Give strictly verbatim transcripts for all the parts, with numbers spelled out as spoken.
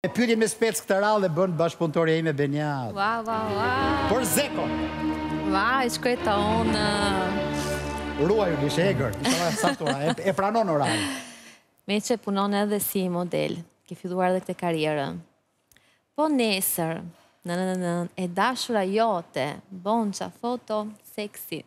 E pyetje me spec këtë rallë dhe bën bashkëpunëtorja ime Benjat. Ua, ua, ua. Por Zeko. Ua, i shkreton. Ruaj u lishe egër. E pranon oral. Me që punon edhe si model. Ke filluar edhe këtë karierë. Po nesër, në në në në, e dashura jote, bonqa, foto, seksi.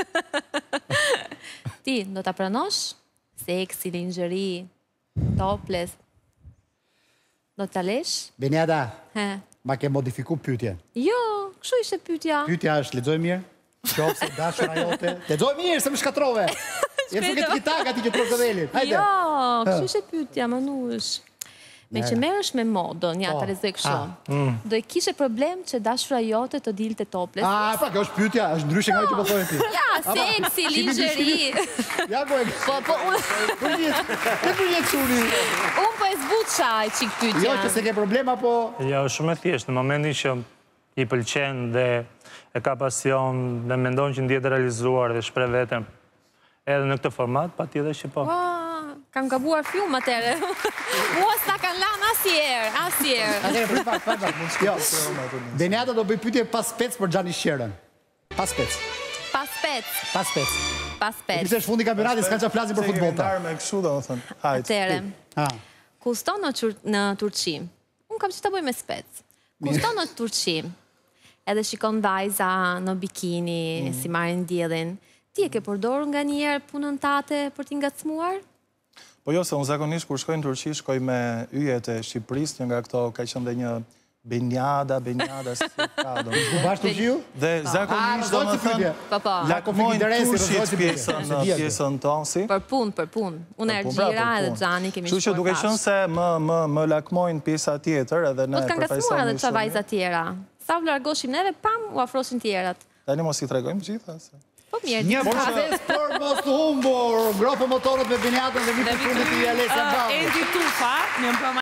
Ti, do t'a pranosh? Seksi, lingjëri, topless. Do t'a lesh? Benjata, He. ma ke modifiku pyetje. Jo, kështu ishte pyetja. Pyetja është, lexoj mirë? Qofse dashura jote. Lexoj mirë, se më shkatrove. Je fuket kitak ati që të protovelit. Hajde. Jo, kështu ishte pyetja, Manush. Me që merresh me modën, ja, ta lexoj kështu. Do i kishe problem që dashura jote të dilte topless? A, pra, kjo është pyetja, është ndryshe nga që po thonë ti. Ja, seksi, lingjëri. Ja, po e Po, po, unë... përjet, e përjet shuni. Unë po e zbuqa e qik pyetja. Jo, që se ke problema, po... Ja, është shumë e thjeshtë, në momentin që i pëlqen dhe e ka pasion dhe mendon që ndjetë realizuar dhe shpreh veten edhe në këtë format, pa tjetër që po. Kam gabuar fjumë atere. Mua s'na kanë lanë asjerë, asjerë. Atere, për pak, për pak. Jo, Benjata do bëj pyetje pas spec për Gjani Shqerën. Pas spec. Pas spec. Pas spec. Pas spec. Kështë është fundi kampionatit, s'ka që flasin për futbol ta. me kështu, do më thënë. Hajtë. Atere, kuston në Turqi. Unë kam që të bëj me spec. Kuston në Turqi. Edhe shikon vajza në bikini, si marrin diellin. Ti e ke përdorur nga njerë punën tate për t'i ngacmuar? Po jo, se unë zakonisht kur shkoj në Turqi, shkoj me yjet e Shqipërisë, një nga këto ka qenë dhe një Benjada, Benjada, si ka do. U bashkë Turqiu? Dhe zakonisht do më thënë, lakmojnë Turqit pjesën tonë, si? Për punë, për punë. Unë Ergjira edhe Gjani kemi shkuar Kështu që duke qenë se më lakmojnë pjesa tjetër edhe ne përfajsoni shumë. Nuk kanë ngacmuar edhe qa vajza tjera. Sa u largoshim neve, pam, u afrosin tjerat. Tani mos i tregojmë gjitha, se... Një proces për mos të humbur, ngropo motorët me Benjatën dhe një për fundit i Alessia Bravo. Endi Tufa,